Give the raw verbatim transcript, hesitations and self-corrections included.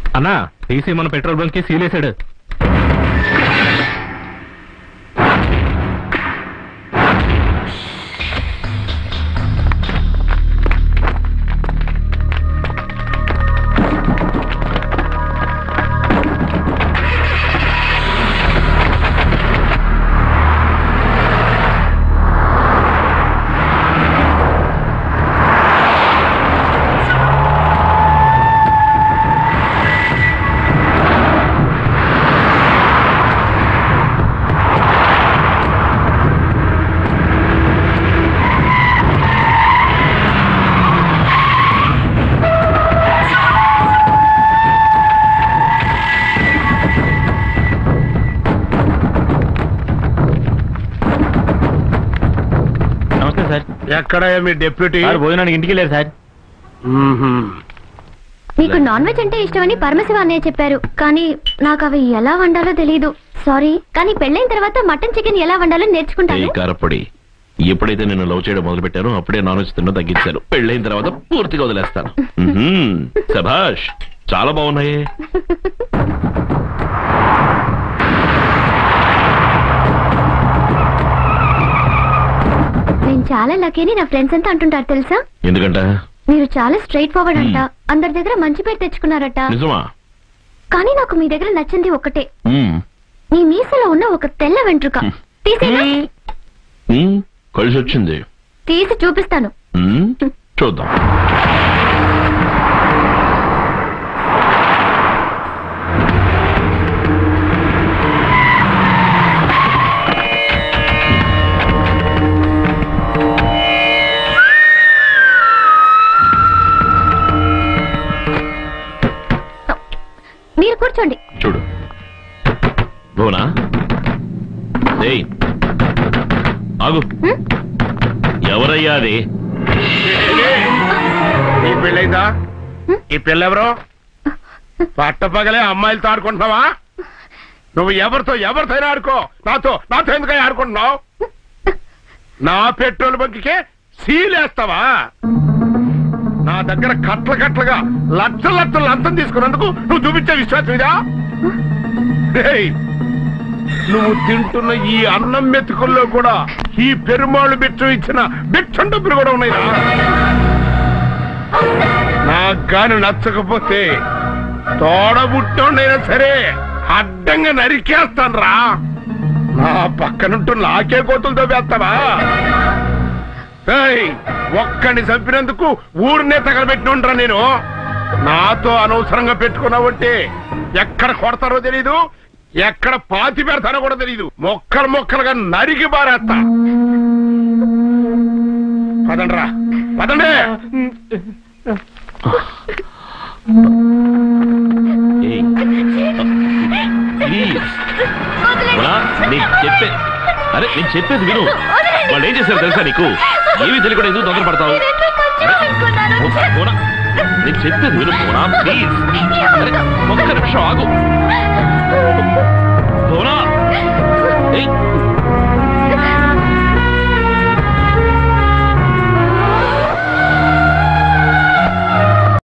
అన్నా టీసీ మన petrol bunk కి సీలేసాడు. ఎక్కడ మీ డిప్యూటీ? భోజనానికి ఇంటికి వెళ్ళారు సార్. మీకు నాన్ వెజ్ అంటే ఇష్టమని పరమశివ అన్నయ్య చెప్పారు, కానీ నాకు అవి ఎలా వండాలో తెలియదు. సారీ, కానీ పెళ్ళైన తర్వాత మటన్ చికెన్ ఎలా వండాలో నేర్చుకుంటాను. కారపొడి ఎప్పుడైతే నేను లవ్ చేయడం మొదలు పెట్టారో అప్పుడే నాన్ వెజ్ తినడం తగ్గించాను. పెళ్ళైన తర్వాత పూర్తిగా వదిలేస్తాను. శభాష్, చాలా బాగున్నాయి. నేను చాలా లక్కీని నా ఫ్రెండ్స్ అంతా అంటుంటారు తెలుసా. ఎందుకంట? మీరు చాలా స్ట్రైట్ ఫార్వర్డ్ అంట, అందరి దగ్గర మంచి పేరు తెచ్చుకున్నారట. నిజమా? కానీ నాకు మీ దగ్గర నచ్చింది ఒకటే, మీ మీసలో ఉన్న ఒక తెల్ల వెంట్రుక. తీసేనా? కలిసి వచ్చింది. తీసి చూపిస్తాను, చూద్దాం. మీరు కూర్చోండి. చూడు భువనా, ఆగు. ఎవరయ్యా అది? ఈ పెళ్ళైందా? ఈ పెళ్ళెవరో? పట్టపగలే అమ్మాయిలతో ఆడుకుంటున్నావా? నువ్వు ఎవరితో ఎవరితో ఆడుకో, నాతో నాతో ఎందుకని ఆడుకుంటున్నావు? నా పెట్రోల్ బంక్కే సీలేస్తావా? నా దగ్గర కట్ల కట్లగా లక్షల లక్షల లంచం తీసుకున్నందుకు నువ్వు చూపించే విశ్వాసం ఇదా? నువ్వు తింటున్న ఈ అన్నం మెతుకుల్లో కూడా ఈ పెరుమాళ్ళు బిచ్చం ఇచ్చిన బిచ్చం డబ్బులు కూడా ఉన్నాయి. నాకు గాని నచ్చకపోతే తోడబుట్టోడైనా సరే అడ్డంగా నరికేస్తాను రా. నా పక్కనుంటూ నాకే కోతులతో వేస్తావా? ఒక్కడిని చంపినందుకు ఊరినే తగలబెట్టినుండ్రా నేను. నాతో అనవసరంగా పెట్టుకున్నావంటే ఎక్కడ కొడతారో తెలీదు, ఎక్కడ పాతి పెడతానో కూడా తెలీదు. మొక్కలు మొక్కలుగా నరికి బారేస్తా. పదండ్రా, పదండి. చెప్పే అరే నేను చెప్పేది విను. వాళ్ళు ఏం చేశారు తెలుసా నీకు? ఏమీ తెలియకుండా ఎందుకు తొందరపడతావు? నేను చెప్పేది విను పోనా, ప్లీజ్. ఒక్క నిమిషం ఆగు.